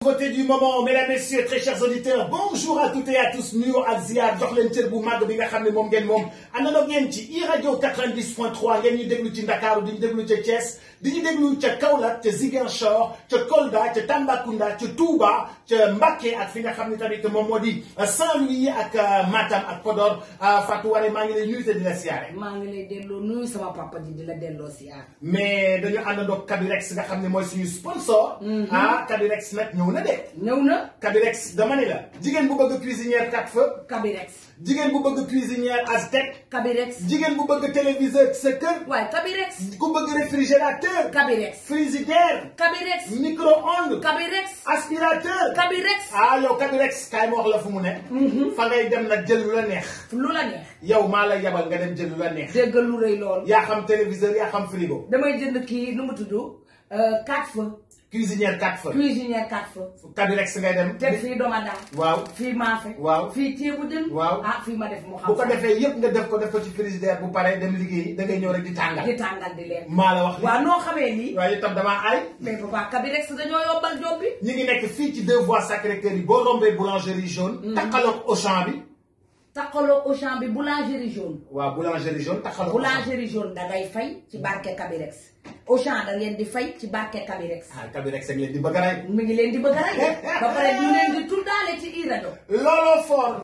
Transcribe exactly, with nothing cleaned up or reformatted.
Côté du moment, mesdames, messieurs, très chers auditeurs, bonjour à toutes et à tous. Nuyo ak ziar jox leen cër bu mag bi nga xam ne moom ngeen moom àndandoo ngeen ci i rajo quatre-vingt-dix point trois ngeen ñu déglu ci Ndakaaru di ñu déglu ca Thiès di ñu déglu ca Kaolack ca Ziguinchor ca Kolda ca Tambacounda ca Touba ca Mbacké ak fi nga xam ne tamit moom moo di Saint-Louis ak Matam ak Podor. Fatou Waré maa ngi lay nuyu te di la siyaare. maa ngi lay delloo nuyu sama papa ji di la delloo siyaar. mais dañu àndandoo Kabirex nga xam ne mooy suñu sponsor. ah Kabirex nag ñëw na de. ñëw na. Kabirex dama ne la. jigéen bu bëgg cuisinière quatre feux. Kabirex. jigéen bu bëgg cuisinière Aztec. Kabirex. jigéen bu bëgg téléviseur sa kër. waaye Kabirex. ku bëgg réfrigérateur. Kabirex. frigidaire. Kabirex. micro-ondes. Kabirex. aspirateur. Kabirex. ah yow Kabirex kaay ma wax la fu mu ne. fa ngay dem nag jël lu la neex. lu la neex. yow maa la yabal nga dem jël lu la neex. dégg lu rëy lool. yaa xam téléviseur yaa xam frigo. damay jënd kii nu mu tudd quatre feux. cuisinière quatre feux. cuisinière quatre feux. Kabirex ngay dem. teg fii domada. waaw fii maafe. waaw fii ceebu jën. waaw ah fii ma def mu xam. bu ko defee yëpp nga def ko def ko ci frigidaire bu paree dem liggéeyi da ngay ñëw rek di tàngal. di tàngal di leen. maa la wax lii waaw noo xamee lii. waaye itam damaa aay. mais papa Kabirex dañoo yombal job bi. ñu ngi nekk fii ci deux voies Sacré-Cœur yi boo rombee boulangerie jaune. takkaloog Auchan bi. takkaloo Auchan bi boulangerie jaune. waaw boulangerie jaune takkaloog. boulangerie jaune da ngay fay ci barke Kabirex. Auchan da ngeen di fay ci barke Kabirex. ah Kabirex ak leen di bëgg a rey. mi ngi leen di bëgg a rey ba pare ñu leen di tuddaale ci i rajo. looloo fort.